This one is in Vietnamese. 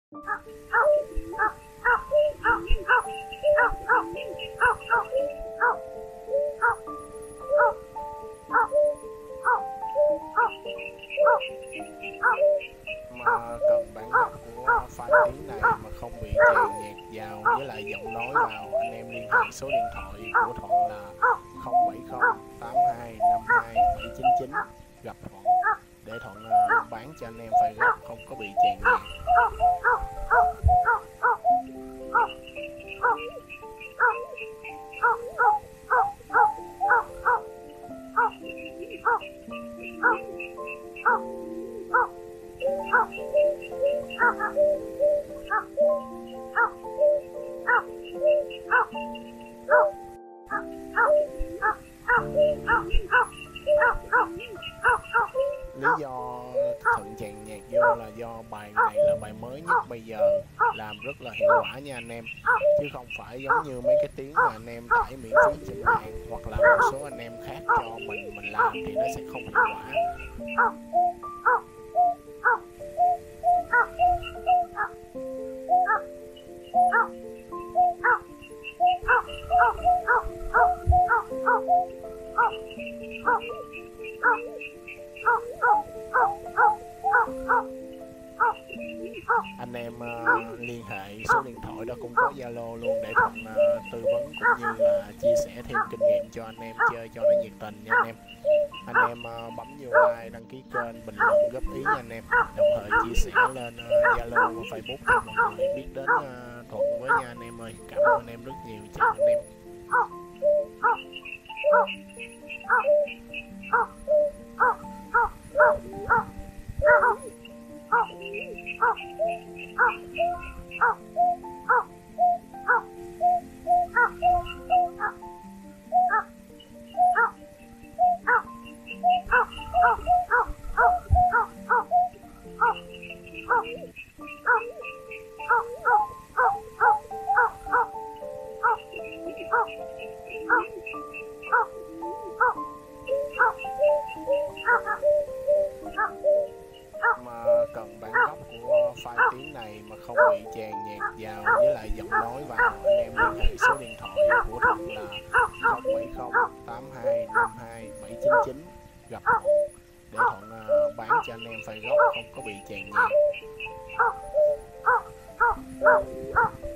Mà cần bản gốc của file tiếng này mà không bị chèn nhạc vào với lại giọng nói vào, anh em liên hệ số điện thoại của Thuận là 0708252799 gặp Thuận để Thuận bán cho anh em file gốc không có bị chèn nhạc. Lý do Thuận chèn nhạc vô là do bài này là bài mới nhất bây giờ, làm rất là hiệu quả nha anh em, chứ không phải giống như mấy cái tiếng mà anh em tải miễn phí trên mạng hoặc là một số anh em khác cho mình làm thì nó sẽ không hiệu quả. Anh em liên hệ số điện thoại đó cũng có Zalo luôn để Thuận tư vấn cũng như là chia sẻ thêm kinh nghiệm cho anh em chơi cho nó nhiệt tình nha anh em. Anh em bấm vô like, đăng ký kênh, bình luận góp ý nha anh em, đồng thời chia sẻ lên Zalo và Facebook để mọi người biết đến Thuận với nha anh em ơi. Cảm ơn anh em rất nhiều, chào anh em. Mà cần bản gốc của file tiếng này mà không bị chèn nhạc vào với lại giọng nói vào, anh em liên hệ số điện thoại của Thuận là 0708252799 gặp Thuận để Thuận bán cho anh em file gốc không có bị chèn nhạc.